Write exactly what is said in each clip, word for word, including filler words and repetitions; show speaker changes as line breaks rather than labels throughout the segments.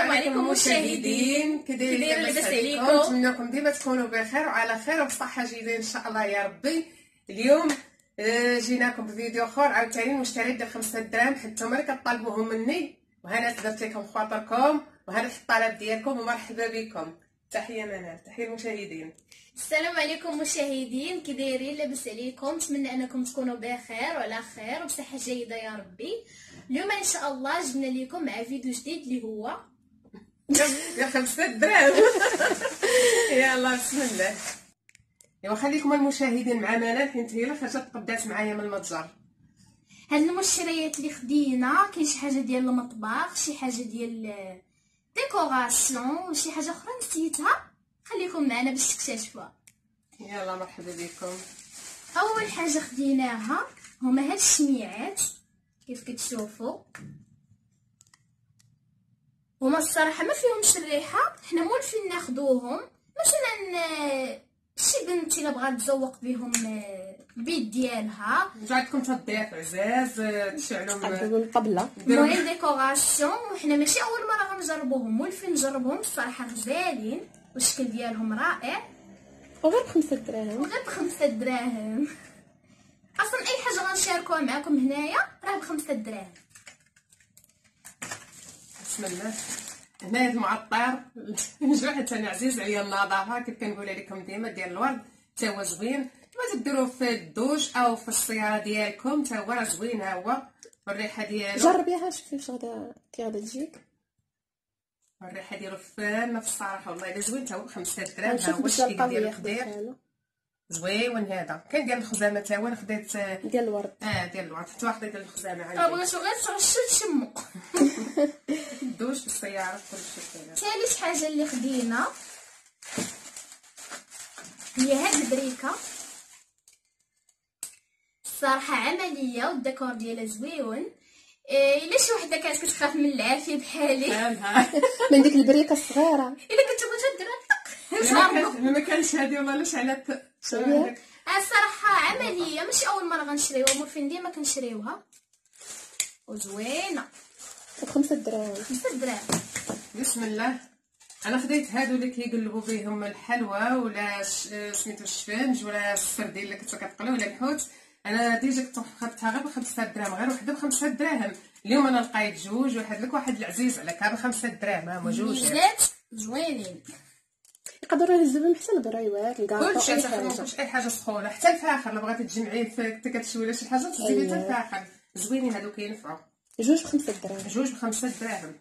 السلام عليكم مشاهدين، كي دايرين لاباس عليكم؟ نتمنىكم ديما تكونوا بخير وعلى خير وبصحه جيده ان شاء الله يا ربي. اليوم جيناكم بفيديو اخر عاوتاني مشتريات ديال خمسة دراهم حيت نتوما اللي كطالبوهم مني، وهنا درت لكم خاطركم وهنا الطلب ديالكم ومرحبا بكم. تحيه منال، تحيه المشاهدين.
السلام عليكم مشاهدين، كي دايرين لاباس عليكم؟ نتمنى انكم تكونوا بخير وعلى خير وبصحه جيده يا ربي. اليوم ان شاء الله جبنا لكم مع فيديو جديد اللي هو
يا خمسة دراهم. يلا بسم الله. ايوا خليكم المشاهدين مع منال حيت هي اللي خرجت قدات معايا من المتجر.
هاد المشتريات اللي خدينا كاين شي حاجه ديال المطبخ، شي حاجه ديال ديكوراسيون، شي حاجه اخرى نسيتها. خليكم معنا باش تكتشفوها.
يلا مرحبا بكم.
اول حاجه خديناها هما هاد الشميعات كيف كتشوفوا، هما الصراحه ما فيهمش الريحه، حنا مولفين ناخذوهم مثلا شي بنت الا بغات تزوق بهم البيت ديالها،
عندكم تضيف عزاز تشعلوا
من قبله
المهم ديكوراسيون. وحنا ماشي اول مره غنجربوهم، مولفين نجربوهم الصراحه غزالين والشكل ديالهم رائع،
وغير بخمسة دراهم
وغير بخمسة دراهم. اصلا اي حاجه غنشاركوها معكم هنايا راه بخمسة دراهم.
بسم الله. هنايا المعطر نجوع حتى انا عزيز عليا النظافه كيف كنقول لكم ديما ديال الورد حتى هو زوين، ما تديروه في الدوش او في السياره ديالكم حتى هو راه زوين. ها هو الريحه ديالو
جربيها شوفي واش غادا كي غادا تجيك.
الريحه ديالو فانه في الصراحه والله الا زوين. حتى هو خمسة دراهم. ها هو الشكل ديال الخضير زوين. هذا كاين ديال الخزامه حتى هو خديت
ديال الورد.
اه ديال الورد حتى واحد ديال الخزامه عندي.
اه بغيتو غير ترشوا تشموا
دوش في السياره في كلشي كاين.
ثالث حاجه اللي خدينا هي هاد البريكه، الصراحه عمليه والديكور ديالها زويون. إيه الا شي وحده كانت كتخاف من العافيه بحالي
من ديك البريكه الصغيره
الا كنتو بغيتو ديرها
ما كانش هادي والله لا شعلات
شويه.
الصراحه عمليه ماشي اول مره غنشريوها، مورفين ديما كنشريوها وزوينه
بخمسة دراهم.
خمسة دراهم.
بسم الله. انا خديت هادو اللي كيقلبوا بهم الحلوى ولا سميتو الشفنج ولا السردين اللي كنتو كتقلوا ولا الحوت. انا ديجا كنت خدتها غير بخمسة دراهم، غير وحده بخمسة دراهم. اليوم انا لقيت جوج، واحد لك واحد العزيز عليك بخمسة دراهم. هما جوج
زيت زوينين،
يقدروا يهزوا بهم حتى البرايوات الكاطو
كلشي. ماشي اي حاجه سخونه حتى الفاخر الا بغيتي تجمعيه حتى كتشوي ولا شي حاجه تزيدي حتى الفاخر زوينين هادو كينفعوا.
جوج بخمسة دراهم.
جوج بخمسة دراهم.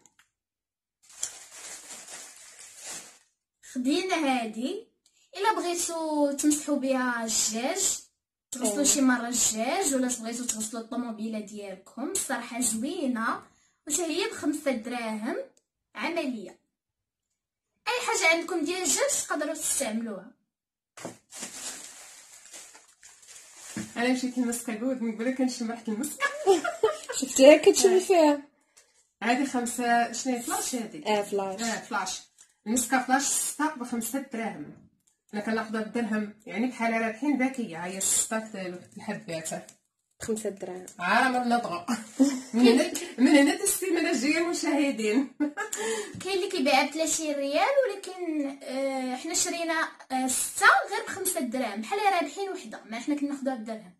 خدينا هادي الا بغيتو تمسحوا بها الدجاج، تغسلوا شي مره الدجاج، ولا بغيتو تغسلوا الطوموبيله ديالكم. الصراحه زوينه وحتى هي بخمسة دراهم، عمليه. اي حاجه عندكم ديال الدجاج تقدروا تستعملوها.
انا مشيت للمسك البود من قبل كنشم ريحه المسك.
شفتيها كتشوفي فيها.
هذه خمسة شنو هي فلاش هذه؟
اه فلاش.
اه فلاش. المسكه فلاش ستة بخمسة دراهم. انا كناخذها بدرهم يعني بحال رابحين ذكيه. هي ستة الحبات
خمسة دراهم.
عا ما نضغط. من هنا من هنا السيمانه الجايه المشاهدين.
كاين اللي كيبيع بثلاثين ريال، ولكن آه حنا شرينا آه ستة غير بخمسة دراهم، بحال رابحين وحده، ما حنا كناخذوها بدرهم.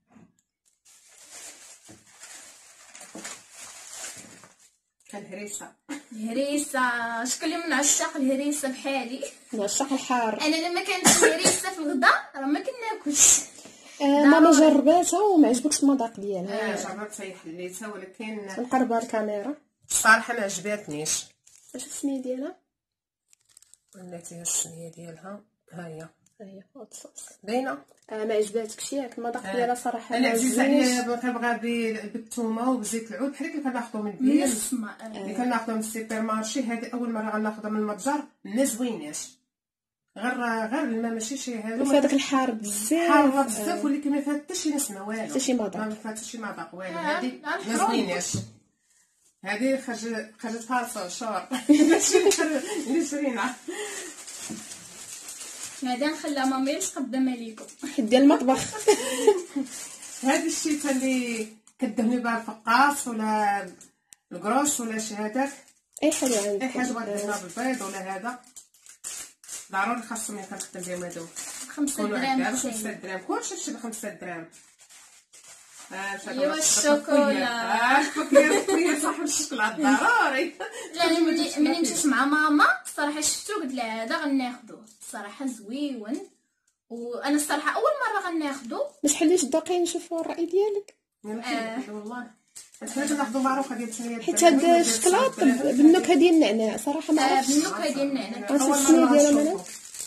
الهريسه
الهريسه، شكون اللي من عشاق الهريسه بحالي؟
من عشاق الحار.
انا لما كانت الهريسه في الغداء راه ما كناكلش.
آه ماما جرباتها وما عجبكش المذاق ديالها.
اه جربت هي حليتها ولكن
نقربها الكاميرا
الصراحه ما عجباتنيش.
واش السميه ديالها؟
ولاتي السميه ديالها ها هي.
ها هي هوت صوص
باينه.
آه ما عجباتكش ياك المذاق ديالها صراحه.
انا عزيز عليا كنبغى بالثومه وبزيت العود بحال اللي كناخذو من البير، اللي كناخذو من السوبر مارشي. هذه اول مره غناخذها من المتجر، ما زويناش. غير غير الماء ماشي شي هذا.
في هذاك الحار بزاف،
حاره بزاف، ولكن ما فيها حتى شي نسمه والو،
حتى شي مذاق،
ما فيها حتى شي مذاق والو. هذه ما زويناش. هذه خرج خرجت فارصه شهر اللي شرينا.
هذا نخليها مامي تقدمها ليكم
ديال المطبخ.
هذا الشيء اللي كدهني بها الفقاص ولا الكروس ولا شي هذاك
اي حاجه عندك
اي حاجه بغات درنا بالبيض ولا هذا ضروري خاصهم اللي كنخدم بهم هادو
خمسة دراهم
خمسة دراهم كلشي بشي بخمسة دراهم.
ايوا الشوكولا
اه الشوكولا الكبير صاحب الشوكولا ضروري.
لا ملي ملي مشيت مع ماما الصراحه شفتو قلت لها هذا غناخذو الصراحه زويون وانا الصراحه اول مره غناخذو.
ما تحليش دوقي نشوفوا الراي ديالك.
اه والله حنا ناخذوا معروفه ديال ثمانية
حيت هاد الشكلاط بالنكهه ديال النعناع صراحه ما عرفتش.
بالنكهه ديال النعناع
عرفتي السميه ديالها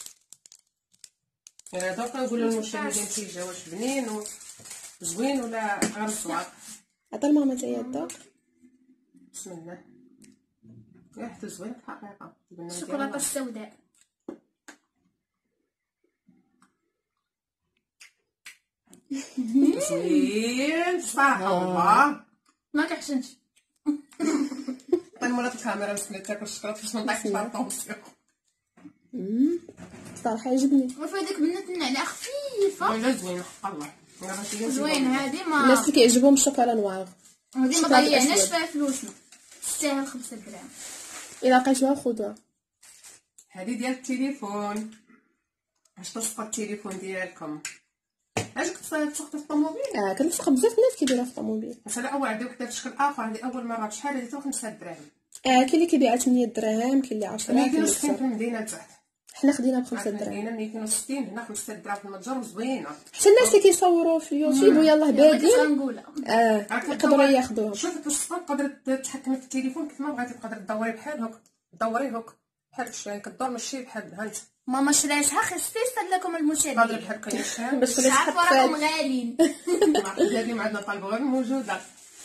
انا
دوك كنقولوا للمشاهدين تيجا واش بنين وزوين ولا غير صواب.
عطا لماما تا هي الذوق.
بسم الله ريحته زوينه في الحقيقه.
الشوكولاته السوداء
زوين بصراحه والله
ما كيحسنش.
طيب مرات الكاميرا مسكينه تاكل الشوكولاته باش ما نطيحش في الطونسيون.
صراحه عجبني
وفي هذيك بنات النعناع خفيفه
ولا زوين حق الله
زوين. هذه ما
الناس اللي كيعجبهم الشوكولا نوار
هذه ما ضيعناش فيها فلوسنا تستاهل خمسة دراهم.
الا لقيتوها خذوها.
هذه ديال التليفون باش تصفى التليفون ديالكم. علاش كتسوقي في الطوموبيل؟
اه كنلصق بزاف الناس كيديروها في الطوموبيل.
مثلا اول عندي وحده في شكل اخر هذه اول مره بشحال هذه خمسة دراهم.
اه كاين اللي كيبيعها ثمانية دراهم كاين اللي عشرة
مئتين وستين في المدينه تحت.
حنا خدينا بخمسة دراهم.
هنا مئتين وستين هنا خمسة دراهم في المتجر زوينه.
حتى الناس اللي كيصوروا في اليوتيوب ويلاه بادين
غنقولها
اه يقدروا ياخذوها.
شوفي تصفى تقدري تتحكمي في التليفون كيف ما بغيتي تقدري تدوري بحال هكا دوريه هكا بحال هكا كدور ماشي بحال بها انت.
ماما شراتها خصيصا لكم المشاهدين.
قادر بحال هكا يشحال
باش تولي
عارفه راكم غاليين.
هذه عندنا طالبه غير موجوده.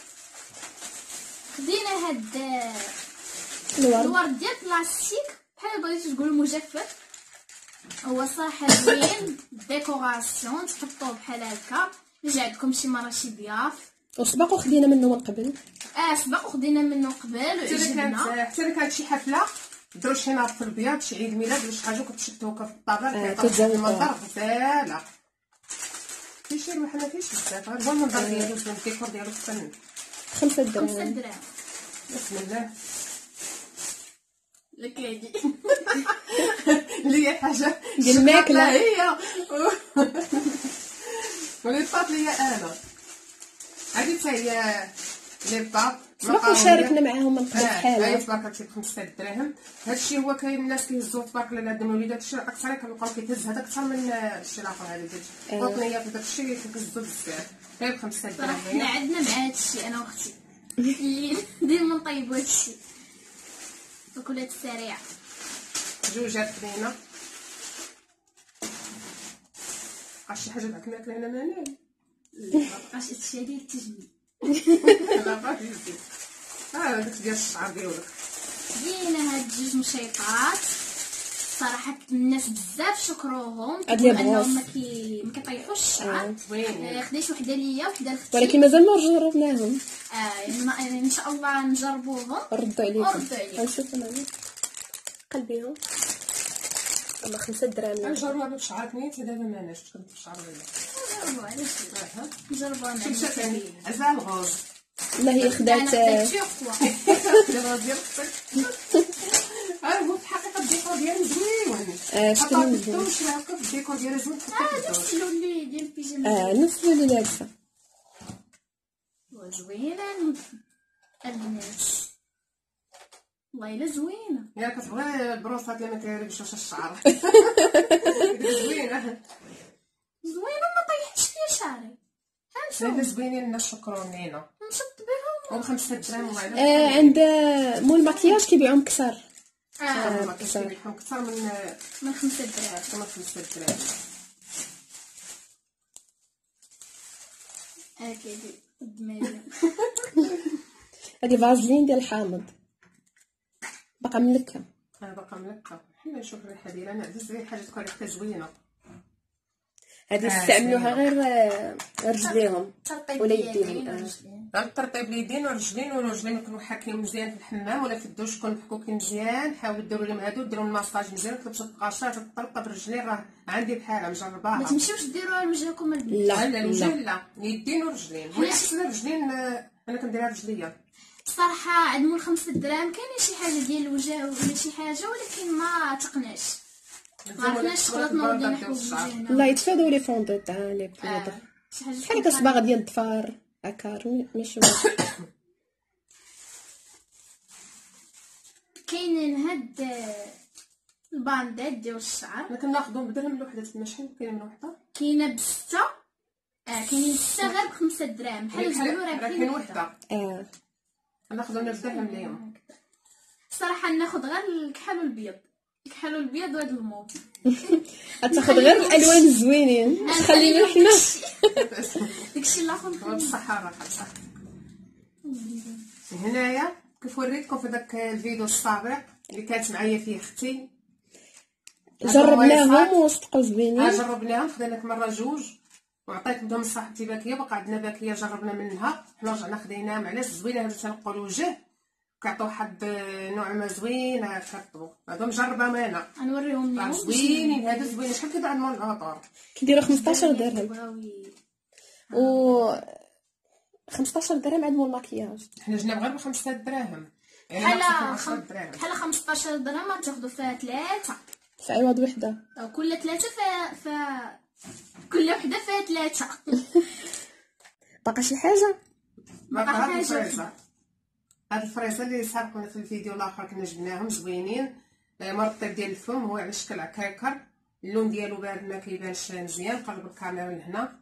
خدينا هاد
الورد
الورد ديال بلاستيك بحال بغيتو تقولوا مجفف. هو صراحه زوين ديكوراسيون تحطوه بحال هكا. رجع عندكم شي مره شي ضياف.
وسبق وخدينا منه من قبل.
اه سبق وخدينا منه قبل وعجبنا.
حتى الا كانت شي حفله ديروا شي نهار في البياض شي عيد ميلاد ولا شي حاجه كتشدو هكا في الطابله كيعطيو المنظر غزاله. فيشي ما فيش بزاف غير هو المنظر ديالو زوين الديكور ديالو فن.
خمسة دراهم.
خمسة دراهم
بسم الله.
لك هادي
اللي هي حاجه
ديال الماكله
هي ولي طاط ليا انا هذه حتى هي لي طاط
سبق شاركنا معاهم من قبل بحال
هاي تبارك الله بخمسة دراهم. هادشي هو كاين الناس كيهزوه تبارك الله لهاد الوليدات الشيء اكثر كنلقاو كيتهز هذا اكثر من الشيء الاخر. هذا ديال القطنيه في داك الشيء كيهزو بزاف غير بخمسة دراهم.
حنا عندنا مع هادشي انا واختي اللي ديما نطيبوا هادشي الأكلات السريعه.
جوجات بنينه عرفتي شي حاجه بغيت ناكل انا منال
باش هادشي ديال التجميل.
لا باغي نزيد ها داك ديال الشعر ديالك.
دينا هاد جوج مشيطات صراحه الناس بزاف شكروهم
هادي
انهم ما كي ما كيطيحوش الشعر.
زوين
خديت وحده ليا وحده لختي
ولكن مازال ما جربناهم.
اه يعني ان شاء الله نجربوهم
ردوا عليكم.
ردوا عليكم.
غنشوفوا معنا قلبيهم والله خمسة دراهم.
نجربوها بالشعر نيت دابا ما ناش كنت بالشعر ولا
نجربوها علاش نجربوها مع
شوف ثاني عزال الغوز.
لا هي خدات
دابا ديال الطيب ها هو في الحقيقه الديكور ديالو زوين.
اه شكون
مزيان شوف هكا في الديكور ديالو زوين
اه نفس اللون ديال البيجامه.
اه نفس اللون اللي لابسه
زوينه البنات والله الا زوينه.
يا كتبغي البروصات اللي ما كيربشوش الشعر. زوينه
زوينه ما طيحتش فيها شعري.
هانتوما زوينين الناس شكرون لينا
نشط بهم
وبخمسة دراهم.
آه عند مول المكياج كيبيعوهم كثار.
اه ما كيبيعهم اكثر من
من خمسة دراهم.
من خمسة دراهم.
هكذا قدامي
هادي فازلين ديال الحامض باقا ملكه.
انا باقا ملكه. حنا نشوف الريحه ديالها انا عزيز هي حاجه تكون ريحتها زوينه.
هادي يستعملوها غير رجليهم ولا يديهم.
الترطيب اليدين والرجلين والرجلين يكونوا حاكين مزيان في الحمام ولا في الدوش يكونوا محكوكين مزيان. حاولوا ديروا لهم هادو ديروا الماساج مزيان. كتمشي تقاشر تطرطب الرجلين راه عندي بحالها مجرباها.
ما تمشيوش ديروها لوجهكم البنات.
لا
لا الوجه لا اليدين والرجلين. حنا الرجلين انا كنديرها رجليا
صراحه عند مول خمسة دراهم كاينه شي حاجه ديال الوجه ولا شي حاجه، ولكن ما تقناش، ما عرفناش شغلتنا ودينا حوايج هنا.
لا يتفادوا لي فون دو تاع لي بودر
شي حاجه
بحال هكا صباغ ديال الظفار هكا ماشي
كاينين هاد الباندات ديال الشعر.
انا كناخذهم بدرهم الوحده تما. شحال كاينه من وحده؟
كاينه بستة، اه كاينين ستة غير بخمسة دراهم بحال تقولوا راه
كاين وحده.
اه
كناخذهم بدرهم اليوم.
صراحه ناخذ غير الكحل والبيض، الكحل والبيض وهاد الموف.
تاخذ غير الالوان الزوينين، خلينا حنا
داكشي الاخر
بالصحه راحه. صح. هنايا كيف وريتكم في داك الفيديو السابق اللي كانت معايا فيه اختي،
جربناهم وصدقوا زوينين.
اه جربناهم، خدينا مره جوج وعطيت بدهم صاحبتي باكيه، بقى عندنا باكيه جربنا منها، حنا رجعنا خديناهم. علاش زوينه هادو تنقول وجه كيعطيو واحد نوع ما زوين كيعطيو. هادو مجربهم انا،
غنوريهم لكم
زوينين. هادو زوينين. شحال كيباع مول العطور؟
كيديروا خمسطاش درهم و خمسطاش درهم عند مول الماكياج.
حنا جينا غير ب خمسة دراهم،
بحال بحال خمسطاش درهم تاخذوا فيها ثلاثه
في عوض وحده،
او كل ثلاثه فيها ف كل وحده فيها ثلاثه.
باقا شي حاجه؟
باقا هاد الفريزه، هاد الفريزه اللي سابقنا في الفيديو الاخر كنا جبناهم زوينين. مرطب ديال الفم، هو على شكل عكاكر، اللون ديالو بارد ما كيبانش مزيان. قلب الكاميرا لهنا،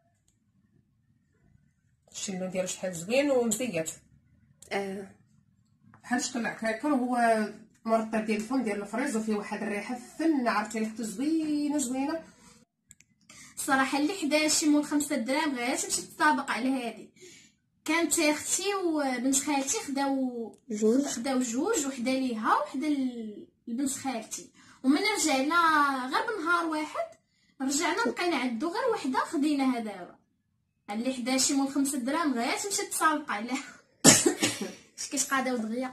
شتي اللون ديالو شحال زوين ومزيت.
اه
بحال شكل عكاكر. هو مرطب ديال الفم ديال الفريز وفيه واحد الريحه فنه، عرفتي ريحته زوينه زوينه
صراحه. اللي حدايا شي مول خمسة دراهم غير تمشي تطابق على هادي. كانت اختي وبنت خالتي خداو
جوج
خداو جوج، وحده ليها وحده لبنت خالتي. ومن رجعنا غير بنهار واحد رجعنا لقينا عندو غير وحده خديناها دابا. اللي حدا شي مول خمسة دراهم غير تمشي تسابق عليها. اش كتقاداو دغيا.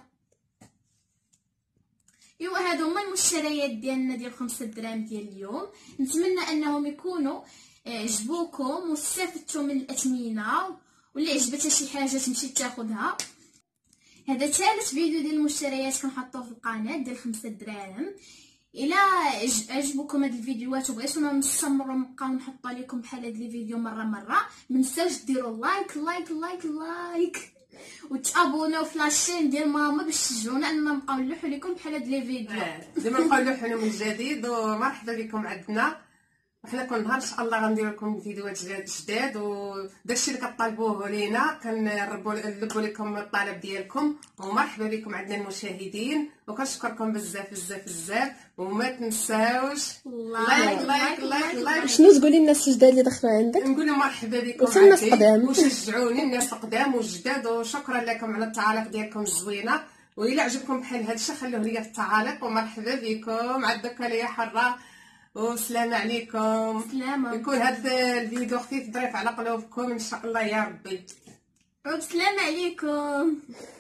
ايوا هادو هما المشتريات ديالنا ديال خمسة دراهم ديال اليوم. نتمنى انهم يكونوا عجبوكم واستفدتوا من الاثمنه، واللي عجبتها شي حاجه تمشي تاخذها. هذا ثالث فيديو ديال المشتريات كنحطوه في القناه ديال خمسة دراهم. الى عجبكم هاد الفيديوهات وبغيتونا نستمروا نبقاو نحطوا لكم بحال هاد لي فيديو مره مره، ما تنساوش ديروا لايك لايك لايك لايك وتابوناو في لاشين ديال ماما باش تشجعونا اننا نبقاو نلوحوا لكم بحال هاد لي فيديو.
ديما نبقاو نلوحوا من جديد. ومرحبا بكم عندنا، وحنا كل نهار ان شاء الله غندير لكم فيديوهات جداد، وداكشي اللي كطالبوه لينا كنربوا نلبوا لكم الطلب ديالكم. ومرحبا بكم عندنا المشاهدين، وكنشكركم بزاف بزاف بزاف. وما تنساوش لايك لايك لايك لايك.
شنو تقولي الناس الجداد اللي دخلوا عندك؟
نقول مرحبا بكم
الناس القدام،
وشجعوني الناس القدام والجداد. وشكرا لكم على التعاليق ديالكم الزوينه. والى عجبكم بحال هذا الشيء خلوه ليا في التعاليق. ومرحبا بكم عندك ليا حره. والسلام عليكم.
سلامة.
يكون هذا الفيديو خفيف ظريف على قلوبكم ان شاء الله يا ربي.
والسلام عليكم.